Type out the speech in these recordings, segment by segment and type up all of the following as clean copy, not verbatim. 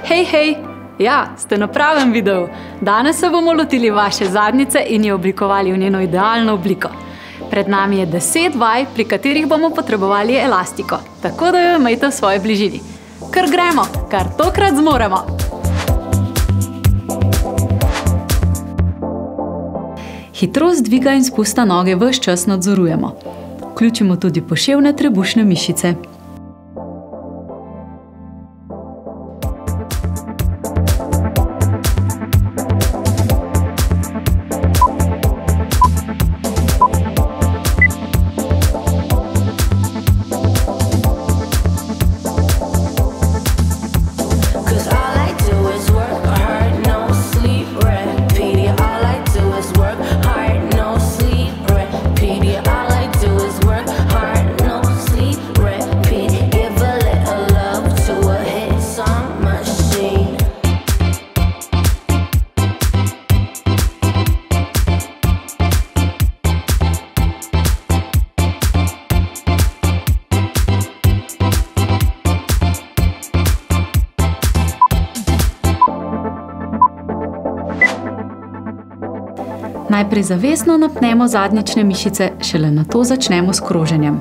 Hej, hej! Ja, ste na pravem videu. Danes se bomo lotili vaše zadnjice in jo oblikovali v njeno idealno obliko. Pred nami je 10 vaj, pri katerih bomo potrebovali elastiko, tako da jo imejte v svoji bližini. Kar gremo, kar tokrat zmoremo! Hitrost dviga in spusta noge ves čas nadzorujemo. Vključimo tudi poševne trebušne mišice. Najprej zavestno napnemo zadnjične mišice, šele nato začnemo s kroženjem.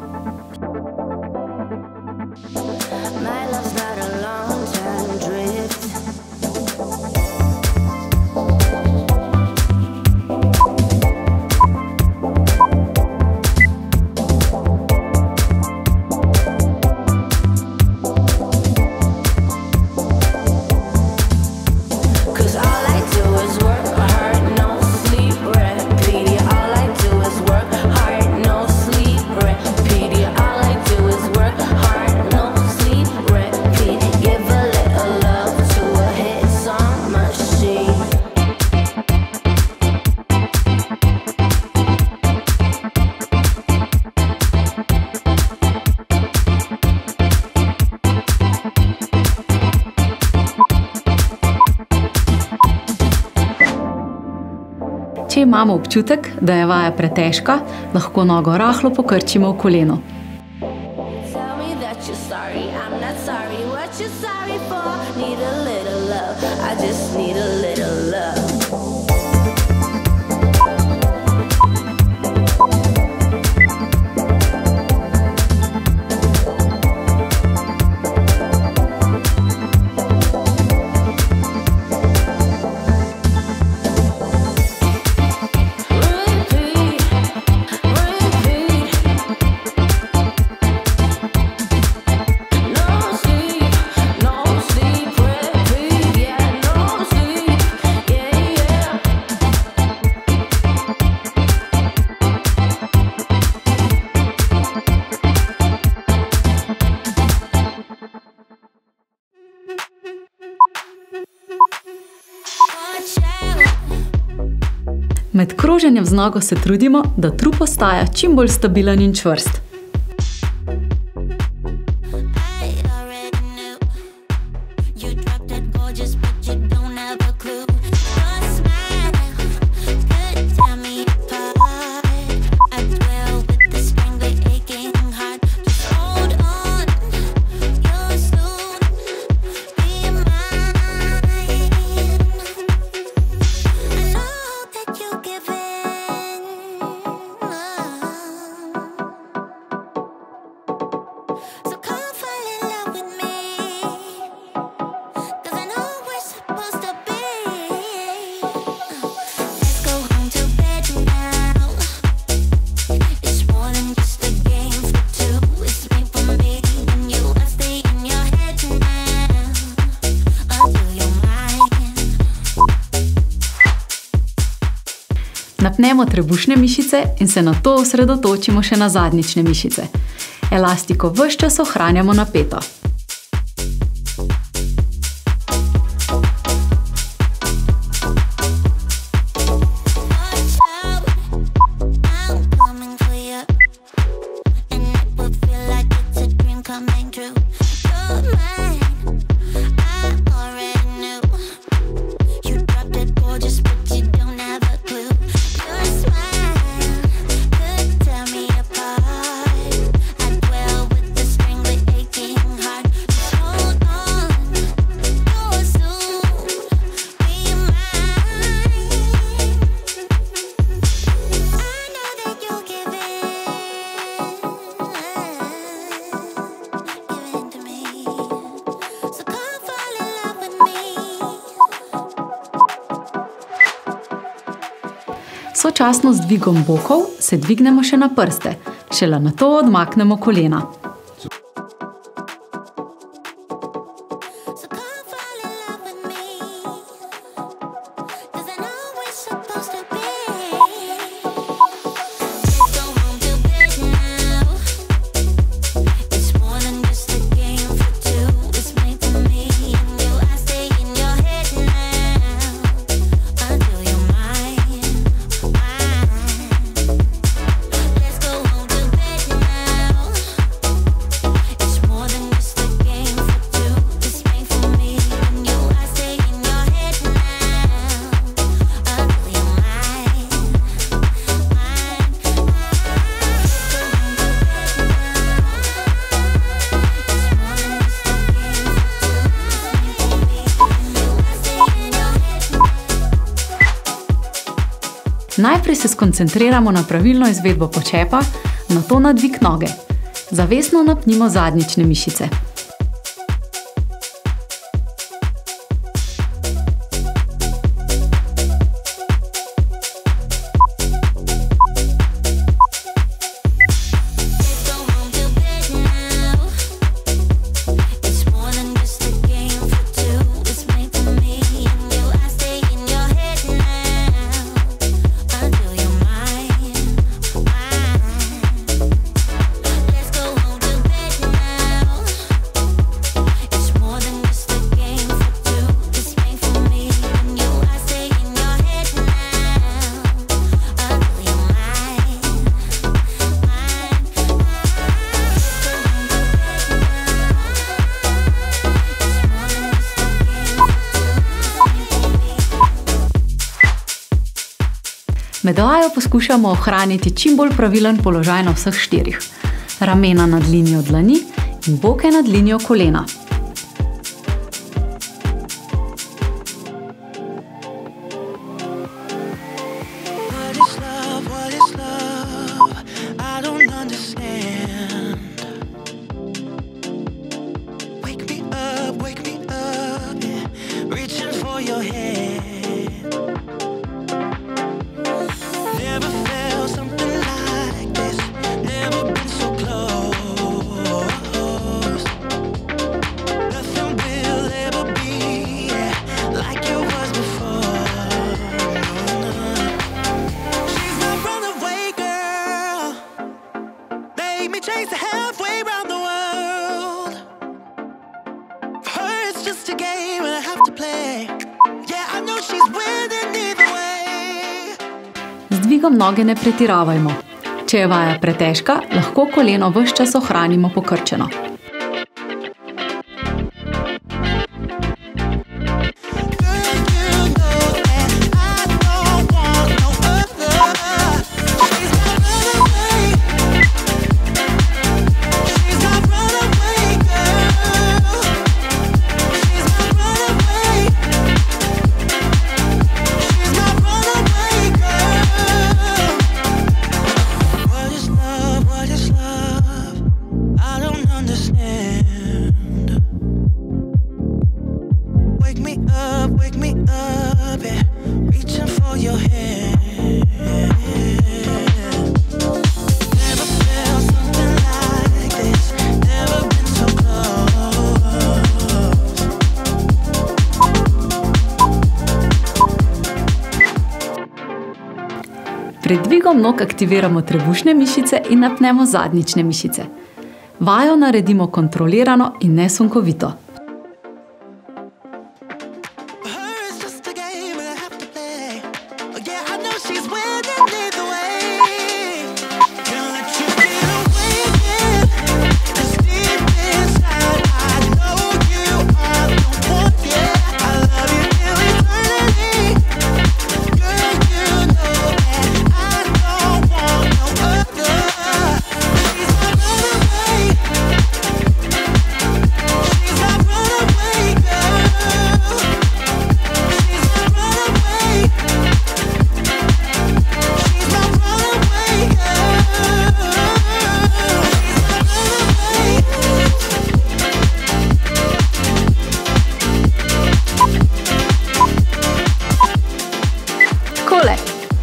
Če imamo občutek, da je vaja pretežka, lahko nogo rahlo pokrčimo v koleno. Med kroženjem z nogo se trudimo, da trup ostaja čim bolj stabilen in čvrst. Napnemo trebušne mišice in se nato osredotočimo še na zadnjične mišice. Elastiko ves čas ohranjamo napeto. Heart Sočasno z dvigom bokov se dvignemo še na prste, šele nato odmaknemo kolena. Najprej se skoncentriramo na pravilno izvedbo počepa, nato na dvig noge. Zavestno napnimo zadnjične mišice. Med vajo poskušamo ohraniti čim bolj pravilen položaj na vseh štirih. Ramena nad linijo dlani in boke nad linijo kolena. Z dvigom noge ne pretiravajmo. Če je vaja pretežka, lahko koleno ves čas ohranimo pokrčeno. Pred dvigom nog aktiviramo trebušne mišice in napnemo zadnjične mišice. Vajo naredimo kontrolirano in nesunkovito.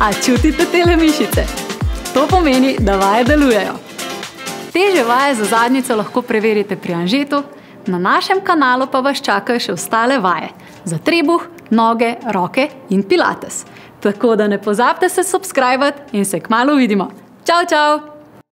A čutite tele mišice? To pomeni, da vaje delujejo. Težje vaje za zadnjico lahko preverite pri Anžetu, na našem kanalu pa vas čakajo še ostale vaje za trebuh, noge, roke in pilates. Tako da ne pozabite se subscribati in se kmalu vidimo. Čau, čau!